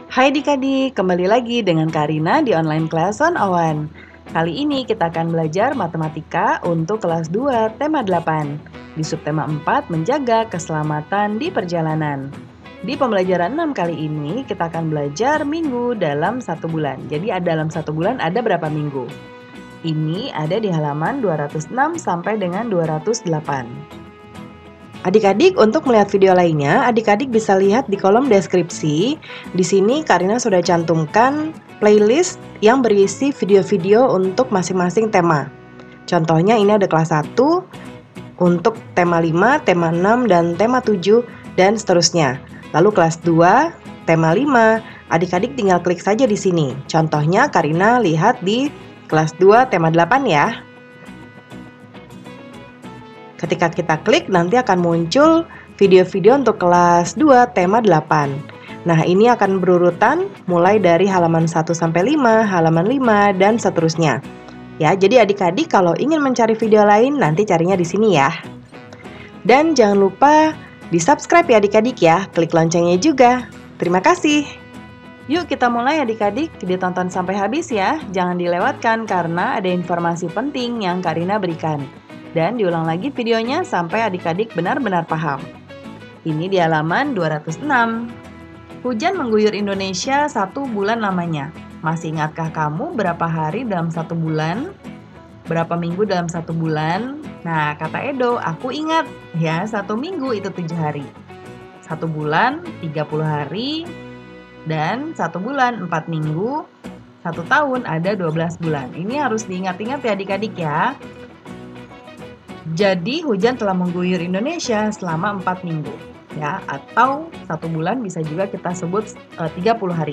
Hai adik-adik, kembali lagi dengan Karina di online class 101. Kali ini kita akan belajar matematika untuk kelas 2, tema 8. Di subtema 4, menjaga keselamatan di perjalanan. Di pembelajaran 6 kali ini, kita akan belajar minggu dalam 1 bulan. Jadi dalam 1 bulan ada berapa minggu? Ini ada di halaman 206 sampai dengan 208. Adik-adik, untuk melihat video lainnya, adik-adik bisa lihat di kolom deskripsi. Di sini Karina sudah cantumkan playlist yang berisi video-video untuk masing-masing tema. Contohnya ini ada kelas 1 untuk tema 5, tema 6, dan tema 7, dan seterusnya. Lalu kelas 2, tema 5, adik-adik tinggal klik saja di sini. Contohnya Karina lihat di kelas 2, tema 8 ya. Ketika kita klik, nanti akan muncul video-video untuk kelas 2, tema 8. Nah, ini akan berurutan mulai dari halaman 1 sampai 5, halaman 5, dan seterusnya. Ya, jadi adik-adik kalau ingin mencari video lain, nanti carinya di sini ya. Dan jangan lupa di-subscribe ya adik-adik ya, klik loncengnya juga. Terima kasih. Yuk kita mulai adik-adik, ditonton sampai habis ya. Jangan dilewatkan karena ada informasi penting yang Karina berikan. Dan diulang lagi videonya sampai adik-adik benar-benar paham. Ini di halaman 206. Hujan mengguyur Indonesia 1 bulan lamanya. Masih ingatkah kamu berapa hari dalam 1 bulan? Berapa minggu dalam 1 bulan? Nah, kata Edo, aku ingat. Ya, 1 minggu itu 7 hari. 1 bulan 30 hari. Dan 1 bulan 4 minggu. 1 tahun ada 12 bulan. Ini harus diingat-ingat ya adik-adik ya. Jadi hujan telah mengguyur Indonesia selama 4 minggu ya, atau 1 bulan bisa juga kita sebut 30 hari.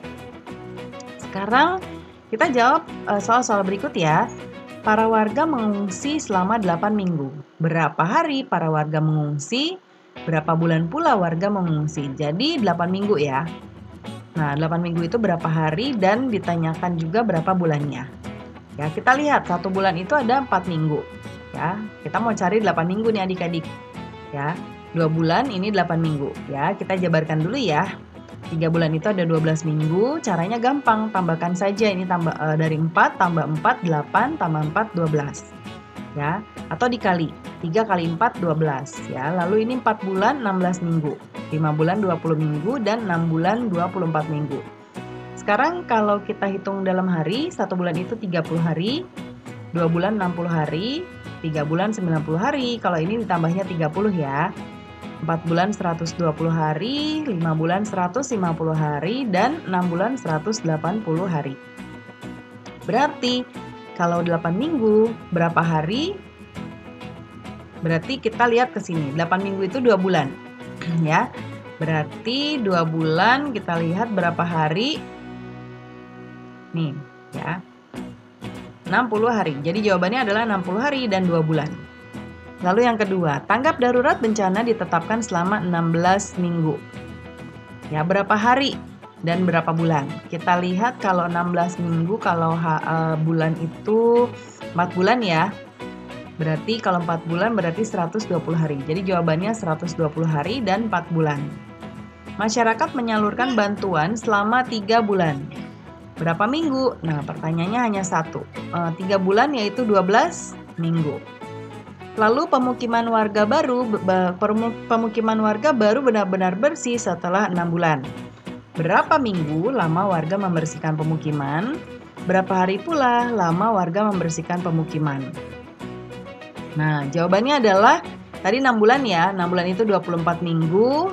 Sekarang kita jawab soal-soal berikut ya. Para warga mengungsi selama 8 minggu. Berapa hari para warga mengungsi? Berapa bulan pula warga mengungsi? Jadi 8 minggu ya. Nah, 8 minggu itu berapa hari dan ditanyakan juga berapa bulannya. Ya, kita lihat 1 bulan itu ada 4 minggu. Ya, kita mau cari 8 minggu nih adik-adik. Ya, 2 bulan ini 8 minggu. Ya, kita jabarkan dulu ya. 3 bulan itu ada 12 minggu. Caranya gampang, tambahkan saja ini dari 4 tambah 4 8 tambah 4 12. Ya, atau dikali 3 kali 4 12 ya. Lalu ini 4 bulan 16 minggu. 5 bulan 20 minggu dan 6 bulan 24 minggu. Sekarang kalau kita hitung dalam hari, 1 bulan itu 30 hari, 2 bulan 60 hari, 3 bulan 90 hari, kalau ini ditambahnya 30 ya. 4 bulan 120 hari, 5 bulan 150 hari, dan 6 bulan 180 hari. Berarti kalau 8 minggu, berapa hari? Berarti kita lihat ke sini, 8 minggu itu 2 bulan. Ya, berarti 2 bulan kita lihat berapa hari? Nih, ya. 60 hari. Jadi jawabannya adalah 60 hari dan 2 bulan. Lalu yang kedua, tanggap darurat bencana ditetapkan selama 16 minggu. Ya, berapa hari dan berapa bulan? Kita lihat kalau 16 minggu, kalau bulan itu 4 bulan ya. Berarti kalau 4 bulan berarti 120 hari. Jadi jawabannya 120 hari dan 4 bulan. Masyarakat menyalurkan bantuan selama 3 bulan. Berapa minggu? Nah, pertanyaannya hanya 1. 3 bulan yaitu 12 minggu. Lalu pemukiman warga baru benar-benar bersih setelah 6 bulan. Berapa minggu lama warga membersihkan pemukiman? Berapa hari pula lama warga membersihkan pemukiman? Nah, jawabannya adalah tadi 6 bulan ya. 6 bulan itu 24 minggu.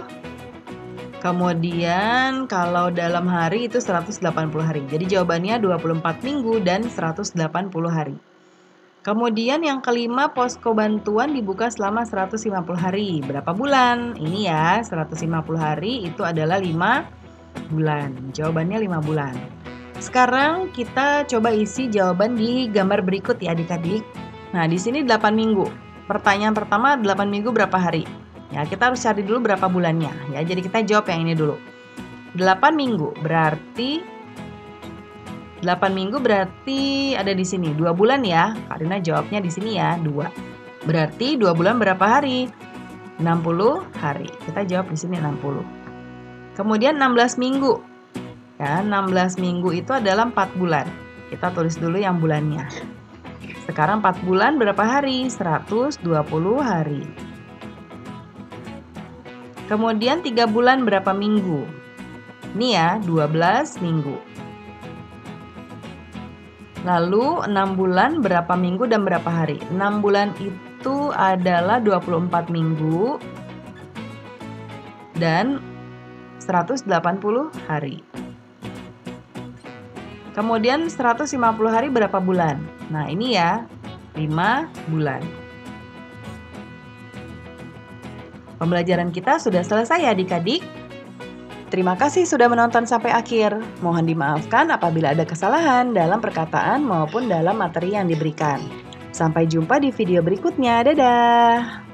Kemudian kalau dalam hari itu 180 hari. Jadi jawabannya 24 minggu dan 180 hari. Kemudian yang kelima, posko bantuan dibuka selama 150 hari. Berapa bulan? Ini ya, 150 hari itu adalah 5 bulan. Jawabannya 5 bulan. Sekarang kita coba isi jawaban di gambar berikut ya adik-adik. Nah, di sini 8 minggu. Pertanyaan pertama, 8 minggu berapa hari? Ya, kita harus cari dulu berapa bulannya. Ya, jadi kita jawab yang ini dulu. 8 minggu berarti 8 minggu berarti ada di sini 2 bulan ya. Karena jawabnya di sini ya, 2. Berarti 2 bulan berapa hari? 60 hari. Kita jawab di sini 60. Kemudian 16 minggu. Ya, 16 minggu itu adalah 4 bulan. Kita tulis dulu yang bulannya. Sekarang 4 bulan berapa hari? 120 hari. Kemudian 3 bulan berapa minggu? Ini ya, 12 minggu. Lalu 6 bulan berapa minggu dan berapa hari? 6 bulan itu adalah 24 minggu dan 180 hari. Kemudian 150 hari berapa bulan? Nah, ini ya, 5 bulan. Pembelajaran kita sudah selesai ya adik-adik. Terima kasih sudah menonton sampai akhir. Mohon dimaafkan apabila ada kesalahan dalam perkataan maupun dalam materi yang diberikan. Sampai jumpa di video berikutnya. Dadah!